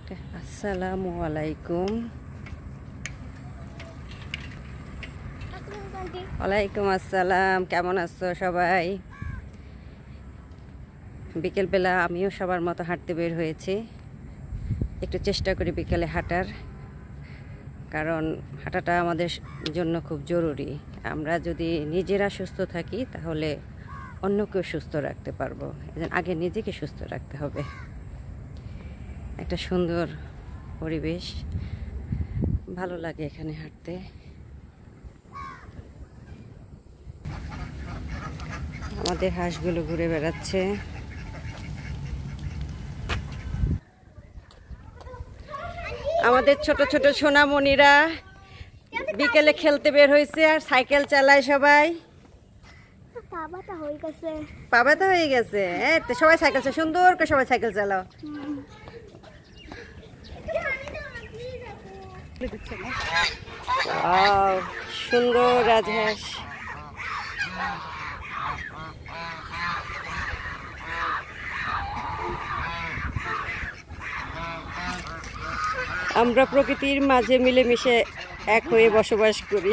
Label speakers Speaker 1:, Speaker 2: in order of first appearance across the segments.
Speaker 1: আসসালামু আলাইকুম। ওয়ালাইকুম আসসালাম। কেমন আছো সবাই? বিকেলবেলা আমিও সবার মতো হাঁটতে বের হয়েছি। একটু চেষ্টা করি বিকেলে হাঁটার, কারণ হাঁটাটা আমাদের জন্য খুব জরুরি। আমরা যদি নিজেরা সুস্থ থাকি তাহলে অন্যকেও সুস্থ রাখতে পারবো। এজন্য আগে নিজেকে সুস্থ রাখতে হবে। একটা সুন্দর পরিবেশ, ভালো লাগে এখানে হাঁটতে। আমাদের হাঁসগুলো ঘুরে বেড়াচ্ছে। আমাদের ছোট ছোট সোনামণিরা বিকেলে খেলতে বের হয়েছে আর সাইকেল চালায় সবাই। পা ব্যথা হয়ে গেছে। সবাই সাইকেল চালায়, সুন্দর করে সবাই সাইকেল চালাও। সুন্দর রাজহাঁস। আমরা প্রকৃতির মাঝে মিলেমিশে এক হয়ে বসবাস করি।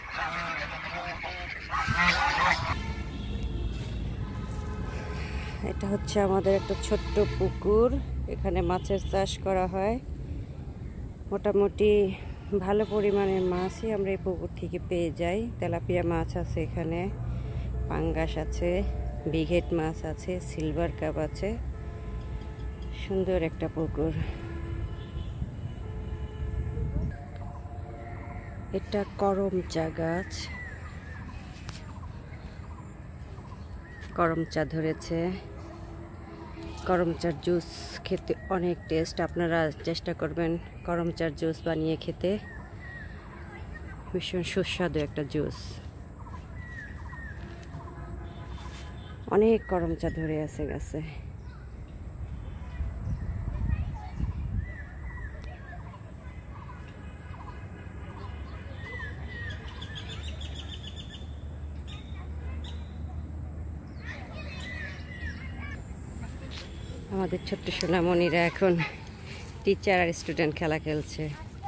Speaker 1: এটা হচ্ছে আমাদের একটা ছোট্ট পুকুর। এখানে মাছের চাষ করা হয়। মোটামুটি ভালো পরিমাণের মাছই আমরা এই পুকুর থেকে পেয়ে যাই। তেলাপিয়া মাছ আছে, এখানে পাঙ্গাস আছে, বিঘেট মাছ আছে, সিলভার কাপ আছে। সুন্দর একটা পুকুর। এটা করমচা গাছ। করমচা ধরেছে। করমচার জুস খেতে অনেক টেস্ট। আপনারা চেষ্টা করবেন করমচার জুস বানিয়ে খেতে। ভীষণ সুস্বাদু একটা জুস। অনেক করমচা ধরে আছে গাছে। আমাদের ছোট্ট সোনামণিরা এখন টিচার আর স্টুডেন্ট খেলা খেলছে।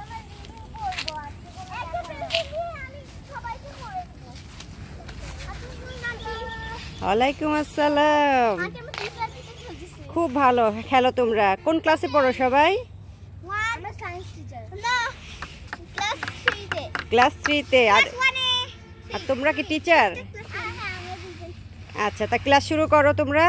Speaker 1: ওয়ালাইকুম আসসালাম। খুব ভালো খেলো তোমরা। কোন ক্লাসে পড়ো সবাই? ক্লাস 3-তে। আর তোমরা কি টিচার? আচ্ছা, তা ক্লাস শুরু করো তোমরা।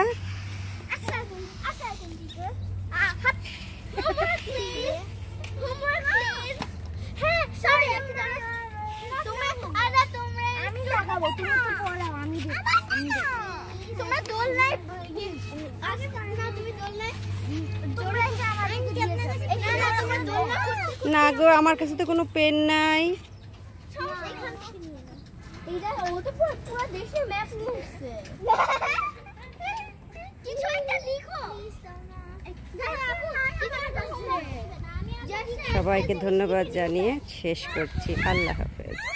Speaker 1: না গো, আমার কাছে তো কোনো পেন নাই। সবাইকে ধন্যবাদ জানিয়ে শেষ করছি। আল্লাহ হাফেজ।